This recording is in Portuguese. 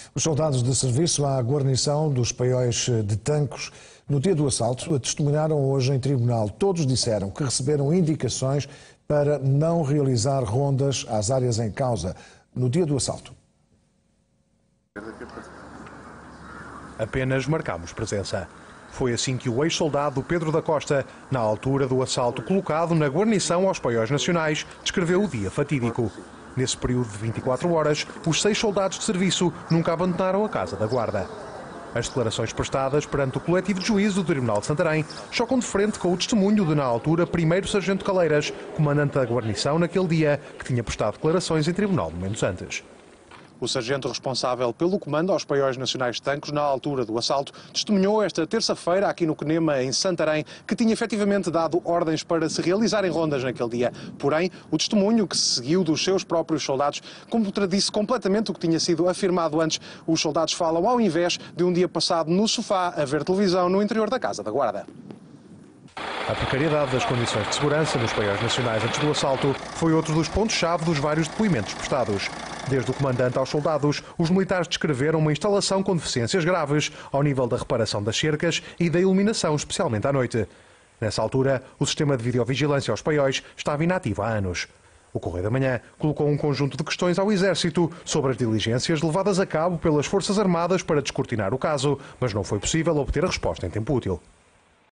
Os soldados de serviço à guarnição dos paióis de Tancos, no dia do assalto, testemunharam hoje em tribunal. Todos disseram que receberam indicações para não realizar rondas às áreas em causa no dia do assalto. Apenas marcámos presença. Foi assim que o ex-soldado Pedro da Costa, na altura do assalto colocado na guarnição aos paióis nacionais, descreveu o dia fatídico. Nesse período de 24 horas, os 6 soldados de serviço nunca abandonaram a casa da guarda. As declarações prestadas perante o coletivo de juízo do Tribunal de Santarém chocam de frente com o testemunho de, na altura, 1º Sargento Caleiras, comandante da guarnição naquele dia, que tinha prestado declarações em tribunal momentos antes. O sargento responsável pelo comando aos paióis nacionais de Tancos, na altura do assalto, testemunhou esta terça-feira aqui no CNEMA, em Santarém, que tinha efetivamente dado ordens para se realizarem rondas naquele dia. Porém, o testemunho que se seguiu dos seus próprios soldados contradisse completamente o que tinha sido afirmado antes. Os soldados falam ao invés de um dia passado no sofá a ver televisão no interior da casa da guarda. A precariedade das condições de segurança nos paióis nacionais antes do assalto foi outro dos pontos-chave dos vários depoimentos prestados. Desde o comandante aos soldados, os militares descreveram uma instalação com deficiências graves ao nível da reparação das cercas e da iluminação, especialmente à noite. Nessa altura, o sistema de videovigilância aos paióis estava inativo há anos. O Correio da Manhã colocou um conjunto de questões ao Exército sobre as diligências levadas a cabo pelas Forças Armadas para descortinar o caso, mas não foi possível obter a resposta em tempo útil.